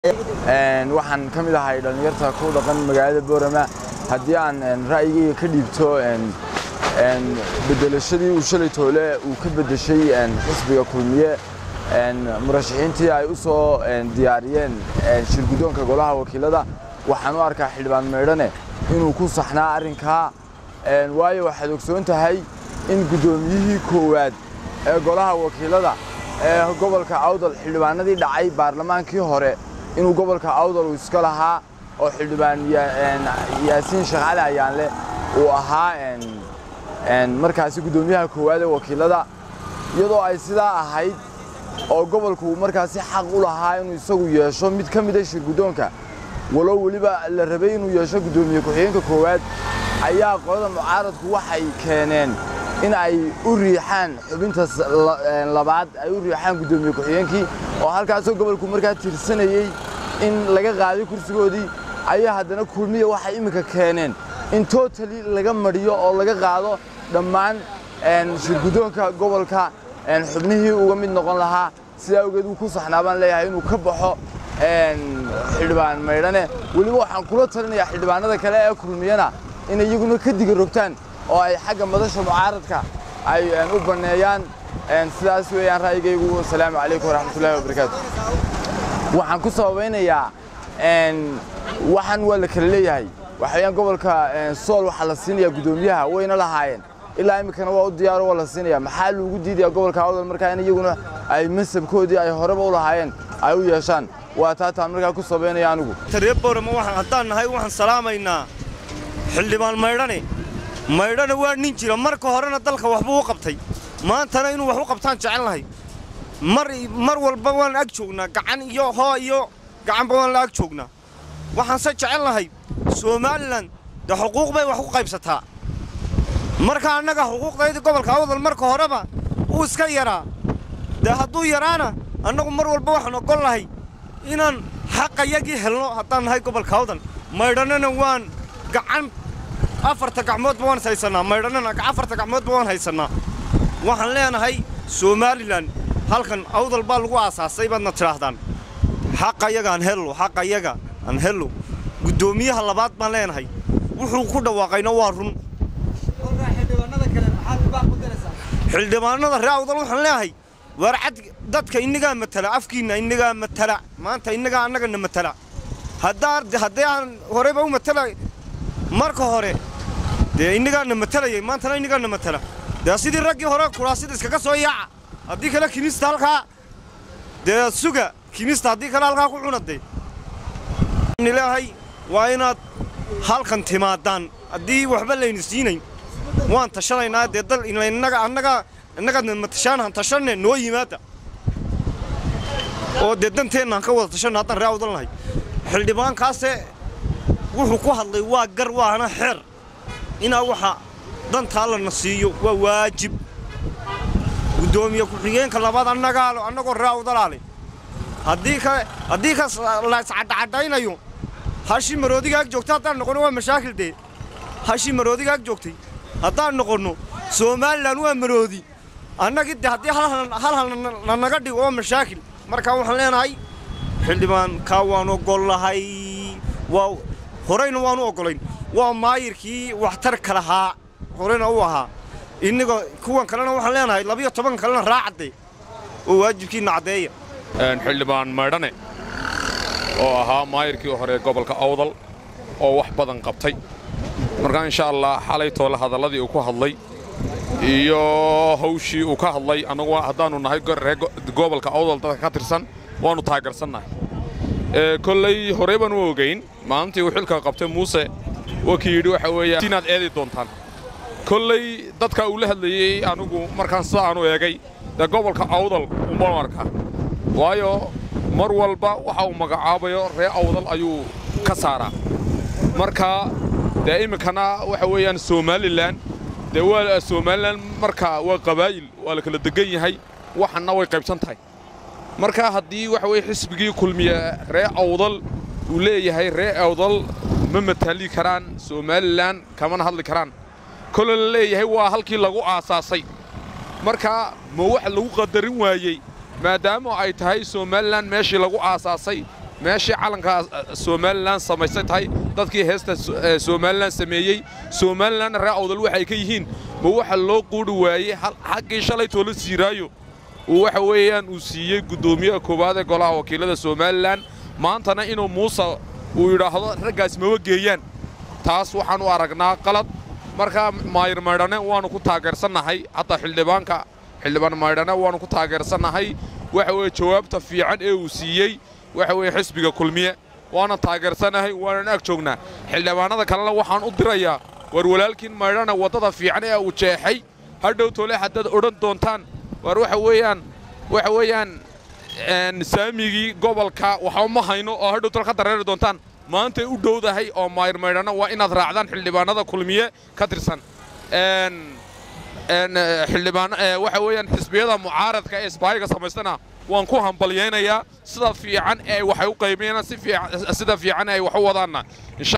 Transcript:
waxaan ka mid ahay dhalinyarta ku dhaqan magaalada Boorama haddii aan ra'yigayga ka dhiibto bedelashadii uu shalay toole uu ka bedeshay xisbiga kulmiye murashaxiintii ay u soo diyaariyeen shirgudoonka golaha wakiilada waxaan u arkaa xildhibaan meedhane inuu ku saxnaa arrinka waayo waxaad ogsoon tahay in gudoomiyihii koowaad ee golaha wakiilada ee gobolka Awdal xildhibaanadii dhacay baarlamaankii hore inuu gobolka Awdal uu iska lahaa oo xildhibaan Yaasiin Shaqaale ayaanle uu ahaa markaasi gudoomiyaha koowaad ee wakiilada iyadoo ay sidaa ahayd oo gobolku markaasi xaq u lahaa inuu isagu yeesho mid ka mid ah shirgudoonka walow waliba la rabay inuu yeesho gudoomiye ku-xigeenka koowaad ayaa qolada mucaaradku waxay keeneen in ay u riixaan xubinta labaad ay u riixaan gudoomiye ku-xigeenkii oo halkaasoo gobolku markaa tirsanayay in laga qaaday kursigoodii ayaa haddana kulmiye waxay iminka keeneen in totally laga mariyo oo laga qaado dhammaan shirgudoonka gobolka xubnihii uga mid noqon lahaa sidaa awgeed uu ku saxnaa baan leeyahay inuu ka baxo xildhibaan meedhane weliba waxaan kula talinayaa xildhibaanada kale ee kulmiyana inay iyaguna ka diga rogtaan oo ay xagga madasha mucaaradka ay u baneeyaan sidaas weeyaan ra'yigaygu assalaamu calaykum waraxmatullaahi wabarakaatu waxaan ku sababeynayaa waxaan waa la kala leeyahay waxayaan gobolka Sool waxa la siinayaa gudoomiyaha wayna lahaayeen ilaa imikana waa u diyaar oo la siinayaa maxaa lagu diidayaa gobolka Awdal markaa in iyaguna ay masabkoodii ay horeba u lahaayeen ay u yeeshaan waa taa markaa ku sabeynaya anigu reer Boorama waxaan haddaan nahay waxaan salaamaynaa xildhibaan meedhane waa nin jira marka horena dalka waxba u qabtay maantana inuu wax u qabtaan jecel lahay mar walba waan ag joognaa gacan iyo hoo iyo gacanba waan la ag joognaa waxaan se jecel lahay Somaliland da xuquuq bay wax u qaybsataa marka annaga xuquuqdayda gobolka Awdal marka horeba uu iska yaraa da hadduu yaraana annagu mar walba waxaan ogol lahay inaan xaqayagii helno haddaan nahay gobolka Awdal meedhanana waan gacan afarta gacmoodba waan haysanaa meedhanana afarta gacmoodba waan haysanaa waxaan leenahay Somaliland halkan Awdal baa lagu aasaasay baadna tiraahdaan xaqayaga aan hello gudoomiyaha labaad baan leenahay wuxuu ku dhawaaqayna waa run xildhibaanada reer Awdal waxaan leeyahay warcad dadka inaga matala afkiina inaga matala maanta inaga annagana matala haddii aan horeba u matala marka hore dee inagana matalayay maantana inagana matala dee sidii raggii hore kuraasida iskaga soo yaaca haddii kale kimista halkaa dee suga kimista haddii kale halkaa ku cunadee ilaahay waa inaad halkan timaadaan haddii waxba layna siinayn waan tashanaynaa dee dal innagana matashaan tashanne noo yimaada oo dee danteennaan ka wada tashanna haddaan ree Awdal nahay xildhibaankaase wuxuu ku hadlay waa gar waana xeer inaa waxa dantaa lana siiyo waa waajib gudoomiye ku-xigeenka labaad annagoo ree Awdalaale haddii ka la iscadcadaynayo hashi maroodiga ag joogta haddaan noqono waa mashaakil dee hashi maroodiga ag joogtay haddaan noqono Somaliland waa maroodi annagii dee haddii hal naga dhigo waa mashaakil markaa waxaan leenahay xildhibaanka waan ogol lahay waa horeyna waan u ogolayn waa maayirkii waxtarka lahaa horeyna u ahaa inaga kuwan kalena waxaan leenahay 12 kalena raacade oo waajibkiina cadeeya xildhibaan meedhane oo ahaa maayirkii hore gobolka Awdal oo wax badan qabtay marka insha Allah xalay toole hadalladii uu ku hadlay iyo hawshii uu ka hadlay anagu haddaanu nahay gobolka Awdal dadka ka tirsan waanu taageersannahay kolley horeeban u ogeyn maalintii uu xilka qabtay Muuse wakiil waxa weeyaan inaad eedi doontaan kolley dadka uu la hadlayay anigu markaan sida aanu eegay gobolka Awdal uma arka waayo mar walba waxa uu magacaabayo ree Awdal ayuu ka saaraa marka daaimkana waxa weeyaan Somaliland Somaliland marka waa qabaayil waa la kala degan yahay waxana way qaybsan tahay marka haddii waxa weey xisbigii kulmiye ree Awdal uu leeyahay ree Awdal ma matali karaan Somaliland kama hadli karaan kala leeyahay waa halkii lagu aasaasay marka ma wax lagu qadarin waayay maadaama ay tahay Somaliland meeshii lagu aasaasay meeshii calanka Somaliland samaysay tahay dadkii heesta Somaliland sameeyay Somaliland reer awdal waxay ka yihiin ma waxa loo quuri waayay xaqii shalay toolo siiraayo waxa weeyaan uu siiyay gudoomiyaha koowaad ee golaha wakiilada Somaliland maantana inuu Muuse uu yiraahdo raggaas ma wageeyaan taas waxaan u aragnaa qalad marka maayir maydhane waanu ku taageersanahay hatta xildhibaan maydhane waanu ku taageersanahay waxa weey jawaabta fiican ee uu siiyay waxa weey xisbiga kulmiye waana taageersanahay waana ag joognaa xildhibaanada kalena waxaan u dirayaa war walaalkiin maydhane wadada fiican ee uu jeexay hadhow toole hadad oran doontaan war waxa weeyaan saamigii gobolka waxa ma hayno oo hadhow toole ka dareeri doontaan maanta u dhowdahay oo maayir maydhane waa inaad raacdaan xildhibaanada kulmiye ka tirsan xildhibaan waxa weeyaan xisbiyada mucaaradka ee isbahayga samaystana waan ku hambalyeynaya sida fiican ee waxay u qaybiyeen sida fiican ay wax u wadaana